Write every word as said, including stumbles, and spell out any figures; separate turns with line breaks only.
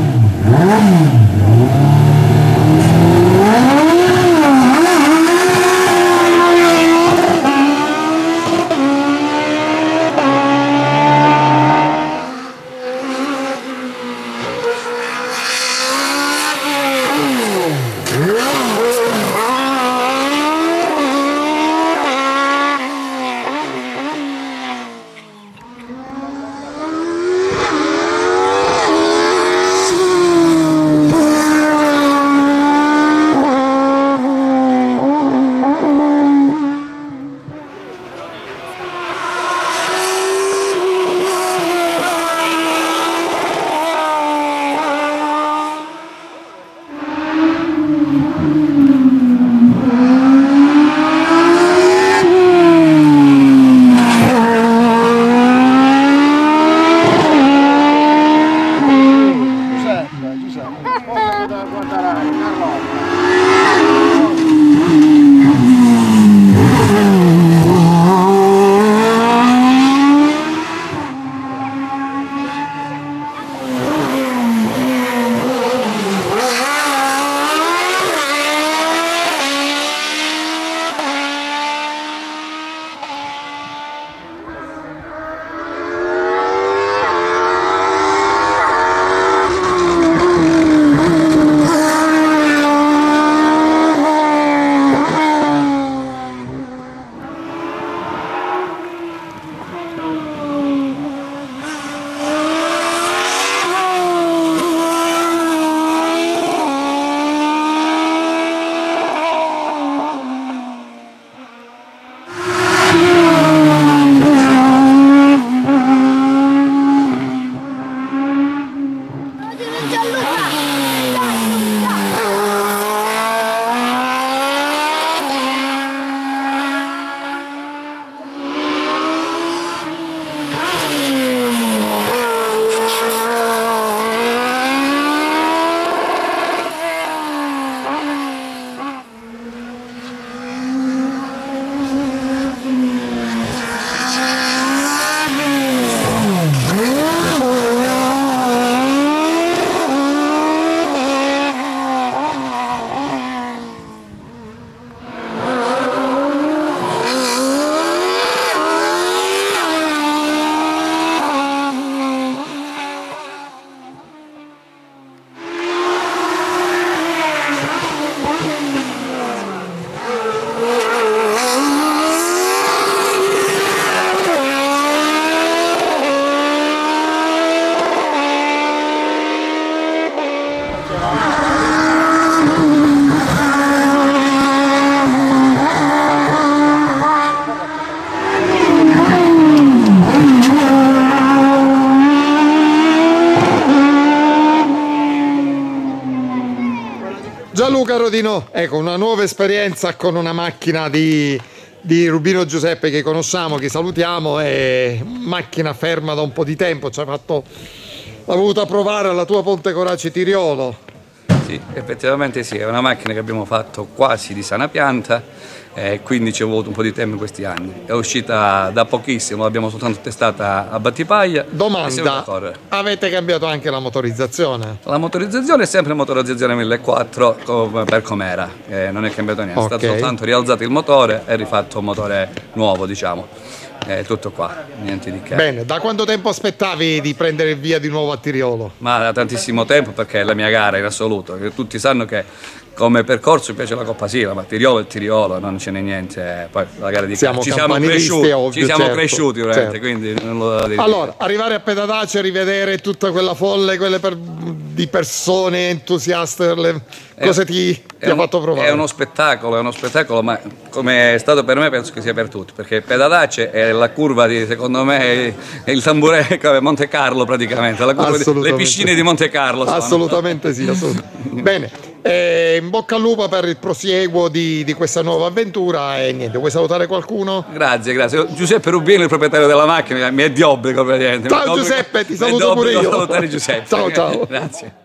Gianluca, Rodino, ecco una nuova esperienza con una macchina di, di Rubino Giuseppe che conosciamo, che salutiamo, è macchina ferma da un po' di tempo, ci hai fatto, l'ha voluta provare alla tua Ponte Corace Tiriolo.
Sì, effettivamente sì, è una macchina che abbiamo fatto quasi di sana pianta, e quindi ci è voluto un po' di tempo in questi anni. È uscita da pochissimo, l'abbiamo soltanto testata a Battipaglia.
Domanda, avete cambiato anche la motorizzazione?
La motorizzazione è sempre motorizzazione millequattrocento come per com'era, eh, non è cambiato niente, okay. È stato soltanto rialzato il motore e rifatto un motore nuovo, diciamo. È tutto qua, niente di che.
Bene, da quanto tempo aspettavi di prendere il via di nuovo a Tiriolo?
Ma da tantissimo tempo, perché è la mia gara in assoluto. Tutti sanno che come percorso mi piace la Coppa Sila, ma Tiriolo è Tiriolo, non ce n'è niente. Poi la gara di
siamo
ci siamo cresciuti,
ovvio,
ci siamo
certo,
cresciuti veramente,
certo.
Quindi non lo devo
allora,
dire.
Arrivare a Pedadace e rivedere tutta quella folle, quelle per, di persone entusiaste, le,
è,
cosa ti, ti ha fatto provare?
È uno spettacolo, è uno spettacolo, ma come è stato per me penso che sia per tutti, perché Pedadace è la curva di, secondo me, è il tambure come Monte Carlo praticamente, la curva di, le piscine di Monte Carlo. Sono.
Assolutamente sì, assolutamente. Bene. Eh, in bocca al lupo per il prosieguo di, di questa nuova avventura e niente, vuoi salutare qualcuno?
Grazie, grazie. Giuseppe Rubino, il proprietario della macchina, mi è di obbligo praticamente.
Ciao Giuseppe, ti saluto pure io.
Salutare Giuseppe.
Ciao ciao.
Grazie.